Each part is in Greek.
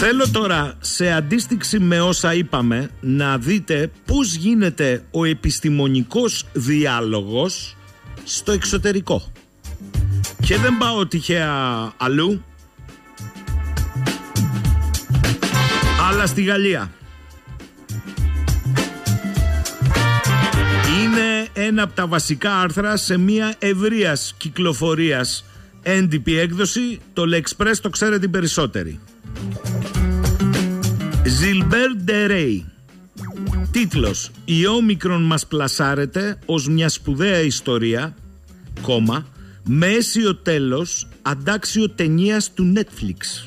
Θέλω τώρα, σε αντίστοιξη με όσα είπαμε, να δείτε πώς γίνεται ο επιστημονικός διάλογος στο εξωτερικό. Και δεν πάω τυχαία αλλού, αλλά στη Γαλλία. Είναι ένα από τα βασικά άρθρα σε μια ευρείας κυκλοφορίας έντυπη έκδοση. Το L'Express το ξέρετε οι περισσότεροι. Gilbert de Rais. Τίτλος: «Η Όμικρον μας πλασάρεται ως μια σπουδαία ιστορία, κόμμα, με αίσιο τέλος, αντάξιο ταινίας του Netflix».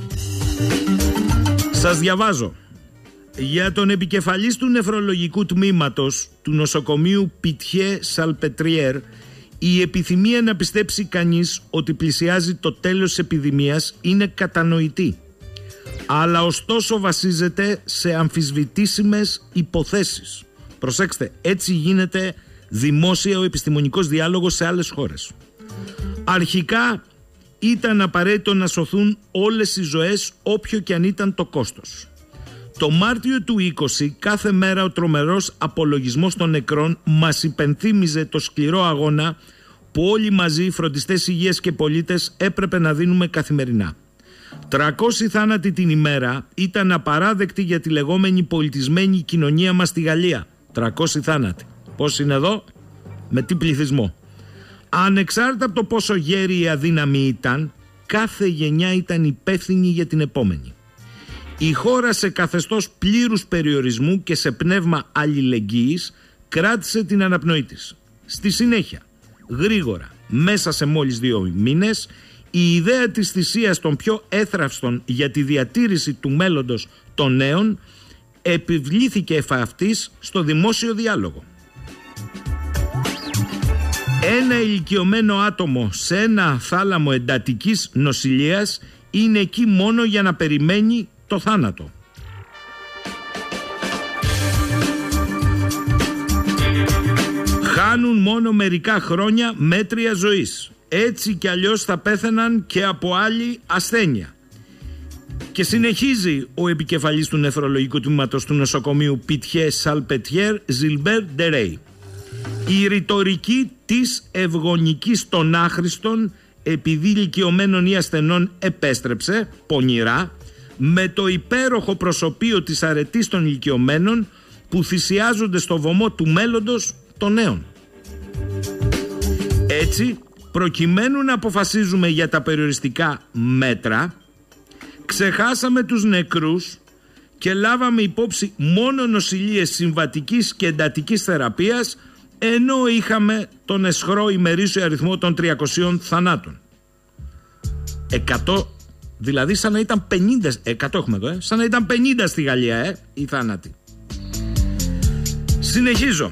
Σας διαβάζω. Για τον επικεφαλής του νεφρολογικού τμήματος του νοσοκομείου Πιτιέ Σαλπετριέρ, η επιθυμία να πιστέψει κανείς ότι πλησιάζει το τέλος της επιδημίας είναι κατανοητή, αλλά ωστόσο βασίζεται σε αμφισβητήσιμες υποθέσεις. Προσέξτε, έτσι γίνεται δημόσια ο επιστημονικός διάλογος σε άλλες χώρες. Αρχικά ήταν απαραίτητο να σωθούν όλες οι ζωές, όποιο και αν ήταν το κόστος. Το Μάρτιο του 20, κάθε μέρα ο τρομερός απολογισμός των νεκρών μας υπενθύμιζε το σκληρό αγώνα που όλοι μαζί, οι φροντιστές υγείας και πολίτες, έπρεπε να δίνουμε καθημερινά. 300 θάνατοι την ημέρα ήταν απαράδεκτοι για τη λεγόμενη πολιτισμένη κοινωνία μας στη Γαλλία. 300 θάνατοι. Πώς είναι εδώ, με τι πληθυσμό. Ανεξάρτητα από το πόσο γέροι ή αδύναμοι ήταν, κάθε γενιά ήταν υπεύθυνη για την επόμενη. Η χώρα, σε καθεστώς πλήρους περιορισμού και σε πνεύμα αλληλεγγύης, κράτησε την αναπνοή της. Στη συνέχεια, γρήγορα, μέσα σε μόλις 2 μήνες, η ιδέα της θυσίας των πιο έθραυστων για τη διατήρηση του μέλλοντος των νέων επιβλήθηκε εφ' αυτής στο δημόσιο διάλογο. Ένα ηλικιωμένο άτομο σε ένα θάλαμο εντατικής νοσηλείας είναι εκεί μόνο για να περιμένει το θάνατο. Χάνουν μόνο μερικά χρόνια μέτρια ζωής. Έτσι κι αλλιώς θα πέθαιναν και από άλλη ασθένεια. Και συνεχίζει ο επικεφαλής του νεφρολογικού τμήματος του νοσοκομείου Πιτιέ Σαλπετιέρ, Gilbert de Rais. Η ρητορική της ευγονικής των άχρηστων, επειδή ηλικιωμένων ή ασθενών, επέστρεψε πονηρά με το υπέροχο προσωπείο της αρετής των ηλικιωμένων που θυσιάζονται στο βωμό του μέλλοντος των νέων. Έτσι, προκειμένου να αποφασίζουμε για τα περιοριστικά μέτρα, ξεχάσαμε τους νεκρούς και λάβαμε υπόψη μόνο νοσηλείες συμβατικής και εντατικής θεραπείας, ενώ είχαμε τον αισχρό ημερήσιο αριθμό των 300 θανάτων. 100, δηλαδή σαν να ήταν 50, 100 έχουμε εδώ, σαν να ήταν 50 στη Γαλλία, οι θάνατοι. Συνεχίζω.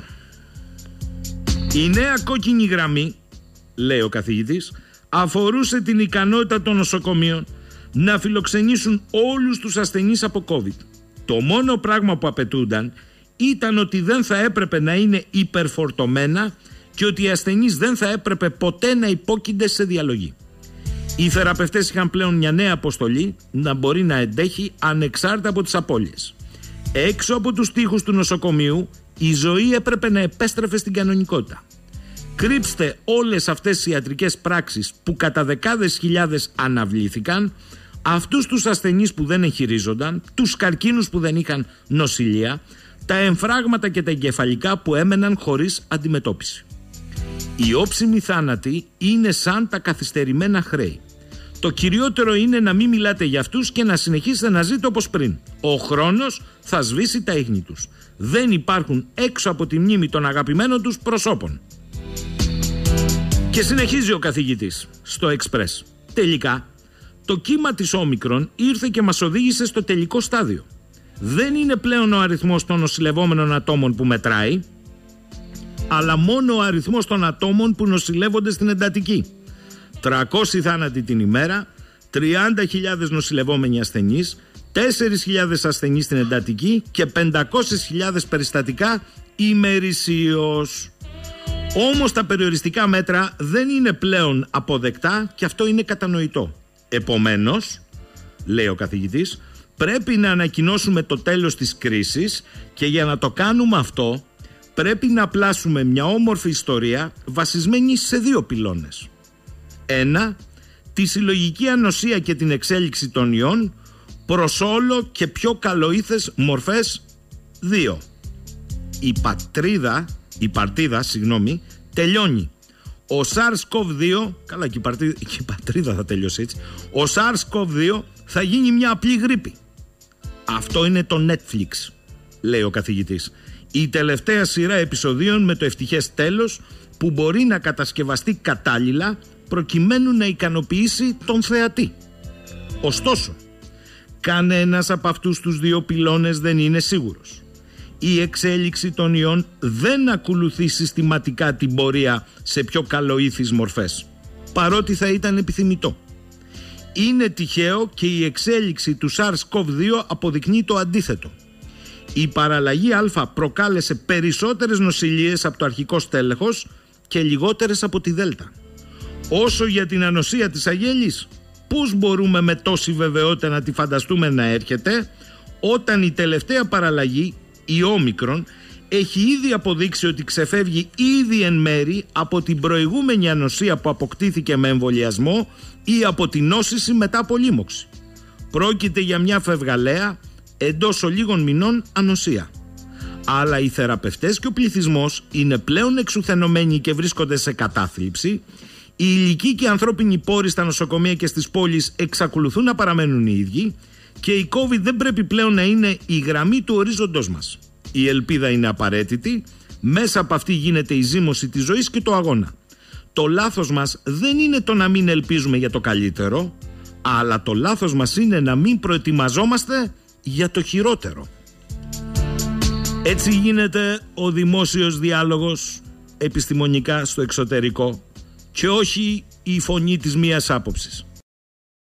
Η νέα κόκκινη γραμμή, λέει ο καθηγητής, αφορούσε την ικανότητα των νοσοκομείων να φιλοξενήσουν όλους τους ασθενείς από COVID. Το μόνο πράγμα που απαιτούνταν ήταν ότι δεν θα έπρεπε να είναι υπερφορτωμένα και ότι οι ασθενείς δεν θα έπρεπε ποτέ να υπόκεινται σε διαλογή. Οι θεραπευτές είχαν πλέον μια νέα αποστολή να μπορεί να εντέχει ανεξάρτητα από τις απώλειες. Έξω από τους τοίχους του νοσοκομείου η ζωή έπρεπε να επέστρεφε στην κανονικότητα. Κρύψτε όλες αυτές οι ιατρικές πράξεις που κατά δεκάδες χιλιάδες αναβλήθηκαν, αυτούς τους ασθενείς που δεν εγχειρίζονταν, τους καρκίνους που δεν είχαν νοσηλεία, τα εμφράγματα και τα εγκεφαλικά που έμεναν χωρίς αντιμετώπιση. Οι όψιμοι θάνατοι είναι σαν τα καθυστερημένα χρέη. Το κυριότερο είναι να μην μιλάτε για αυτούς και να συνεχίσετε να ζείτε όπως πριν. Ο χρόνος θα σβήσει τα ίχνη τους. Δεν υπάρχουν έξω από τη μνήμη των αγαπημένων τους προσώπων. Και συνεχίζει ο καθηγητής στο Express. Τελικά, το κύμα της Όμικρον ήρθε και μας οδήγησε στο τελικό στάδιο. Δεν είναι πλέον ο αριθμός των νοσηλευόμενων ατόμων που μετράει, αλλά μόνο ο αριθμός των ατόμων που νοσηλεύονται στην εντατική. 300 θάνατοι την ημέρα, 30.000 νοσηλευόμενοι ασθενείς, 4.000 ασθενείς στην εντατική και 500.000 περιστατικά ημερησίως. Όμως τα περιοριστικά μέτρα δεν είναι πλέον αποδεκτά και αυτό είναι κατανοητό. Επομένως, λέει ο καθηγητής, Πρέπει να ανακοινώσουμε το τέλος της κρίσης και για να το κάνουμε αυτό πρέπει να πλάσουμε μια όμορφη ιστορία βασισμένη σε 2 πυλώνες. 1. Τη συλλογική ανοσία και την εξέλιξη των ιών προς όλο και πιο καλοήθες μορφές. 2. Η παρτίδα τελειώνει. Ο SARS-CoV-2, καλά και η πατρίδα θα τελειώσει έτσι, ο SARS-CoV-2 θα γίνει μια απλή γρίπη. Αυτό είναι το Netflix, λέει ο καθηγητής. Η τελευταία σειρά επεισοδίων με το ευτυχές τέλος που μπορεί να κατασκευαστεί κατάλληλα προκειμένου να ικανοποιήσει τον θεατή. Ωστόσο, κανένας από αυτούς τους 2 πυλώνες δεν είναι σίγουρος. Η εξέλιξη των ιών δεν ακολουθεί συστηματικά την πορεία σε πιο καλοήθεις μορφές, παρότι θα ήταν επιθυμητό. Είναι τυχαίο και η εξέλιξη του SARS-CoV-2 αποδεικνύει το αντίθετο. Η παραλλαγή Α προκάλεσε περισσότερες νοσηλίες από το αρχικό στέλεχος και λιγότερες από τη Δέλτα. Όσο για την ανοσία της αγέλης, πώς μπορούμε με τόση βεβαιότητα να τη φανταστούμε να έρχεται όταν η τελευταία παραλλαγή, η Όμικρον, έχει ήδη αποδείξει ότι ξεφεύγει ήδη εν μέρη από την προηγούμενη ανοσία που αποκτήθηκε με εμβολιασμό ή από την νόσηση μετά από λίμωξη. Πρόκειται για μια φευγαλαία εντός λίγων μηνών ανοσία. Αλλά οι θεραπευτές και ο πληθυσμός είναι πλέον εξουθενωμένοι και βρίσκονται σε κατάθλιψη. Οι ηλικοί και οι ανθρώπινοι πόροι στα νοσοκομεία και στις πόλεις εξακολουθούν να παραμένουν οι ίδιοι και η COVID δεν πρέπει πλέον να είναι η γραμμή του ορίζοντός μας. Η ελπίδα είναι απαραίτητη, μέσα από αυτή γίνεται η ζήμωση της ζωής και το αγώνα. Το λάθος μας δεν είναι το να μην ελπίζουμε για το καλύτερο, αλλά το λάθος μας είναι να μην προετοιμαζόμαστε για το χειρότερο. Έτσι γίνεται ο δημόσιος διάλογος επιστημονικά στο εξωτερικό και όχι η φωνή της μίας άποψης.